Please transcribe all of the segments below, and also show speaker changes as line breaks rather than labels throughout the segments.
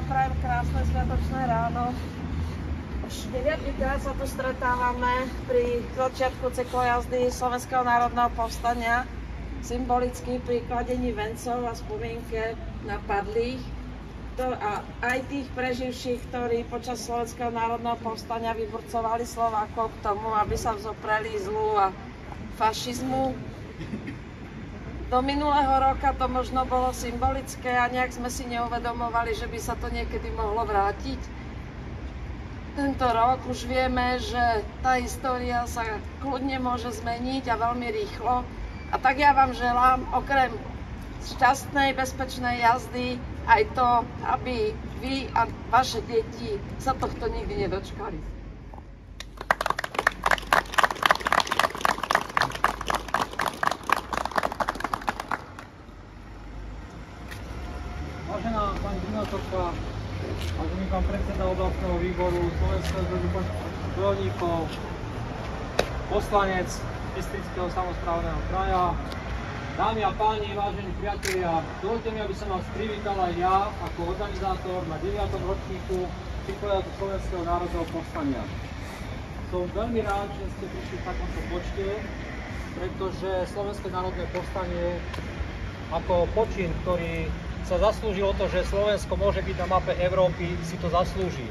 prajem krásne sviatočné ráno. Už 9. krát sa tu stretávame pri začiatku cyklojazdy Slovenského národného povstania, symbolicky pri kladení vencov a spomienke na padlých a aj tých preživších, ktorí počas Slovenského národného povstania vyburcovali Slovákov k tomu, aby sa vzopreli zlu a fašizmu. Do minulého roka to možno bolo symbolické a nejak sme si neuvedomovali, že by sa to niekedy mohlo vrátiť. Tento rok už vieme, že tá história sa kľudne môže zmeniť a veľmi rýchlo. A tak ja vám želám okrem šťastnej, bezpečnej jazdy aj to, aby vy a vaše deti sa tohto nikdy nedočkali.
Vážená pani primátorka, vážený pán predseda oblastného výboru Slovenského zväzu bojovníkov, poslanec Bystrického samosprávneho kraja, dámy a páni, vážení priatelia, dovoľte mi, aby som vás privítal aj ja ako organizátor na 9. ročníku cyklojazdy Slovenského národného povstania. Som veľmi rád, že ste prišli v takomto počte, pretože Slovenské národné povstanie ako počin, ktorý sa zaslúžilo to, že Slovensko môže byť na mape Európy, si to zaslúži.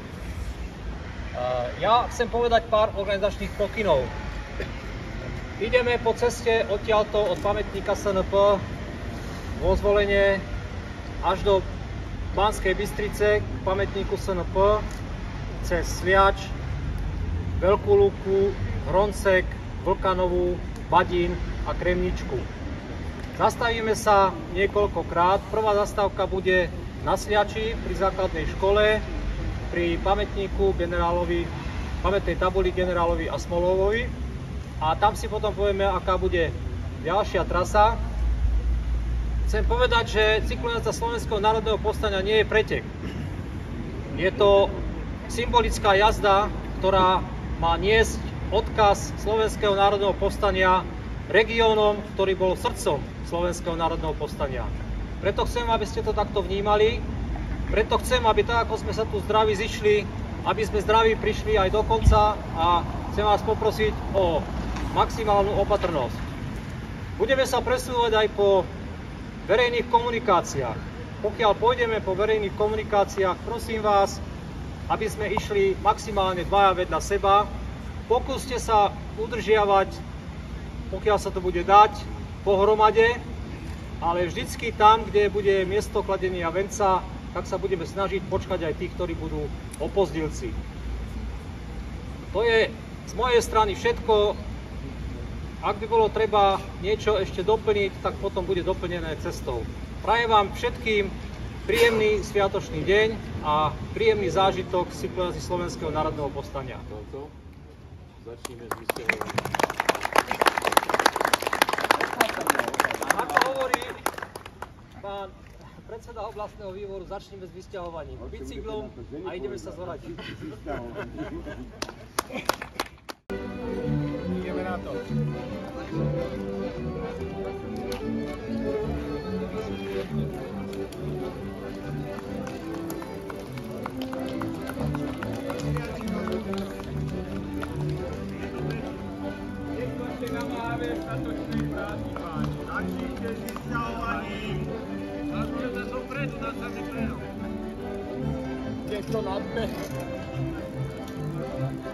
Ja chcem povedať pár organizačných pokynov. Ideme po ceste odtiaľto od pamätníka SNP vo Zvolenie až do Banskej Bystrice k pamätníku SNP cez Sliač, Veľkú Lúku, Hroncek, Vlkanovú, Badín a Kremničku. Zastavíme sa niekoľkokrát. Prvá zastávka bude na Sliači pri základnej škole, pri pamätníku generálovi, pamätnej tabuli generálovi Asmolovovi. A tam si potom povieme, aká bude ďalšia trasa. Chcem povedať, že cyklojazda Slovenského národného povstania nie je pretek. Je to symbolická jazda, ktorá má niesť odkaz Slovenského národného povstania regiónom, ktorý bol srdcom Slovenského národného povstania. Preto chcem, aby ste to takto vnímali, preto chcem, aby tak, ako sme sa tu zdraví zišli, aby sme zdraví prišli aj do konca a chcem vás poprosiť o maximálnu opatrnosť. Budeme sa presúvať aj po verejných komunikáciách. Pokiaľ pôjdeme po verejných komunikáciách, prosím vás, aby sme išli maximálne dvaja vedľa seba. Pokúste sa udržiavať, pokiaľ sa to bude dať, pohromade, ale vždycky tam, kde bude miesto kladenia venca, tak sa budeme snažiť počkať aj tých, ktorí budú opozdilci. To je z mojej strany všetko. Ak by bolo treba niečo ešte doplniť, tak potom bude doplnené cestou. Prajem vám všetkým príjemný sviatočný deň a príjemný zážitok z cyklojazdy Slovenského národného povstania.
Začníme s vysťahovaním.
Ako hovorí pán predseda oblastného výboru, začneme s vysťahovaním bicyklom a ideme sa zvratiť.
Ideme na to.
Začnite s vysťahovaním. Začneme sa predu na sa vyklenú.
Je to nadbe.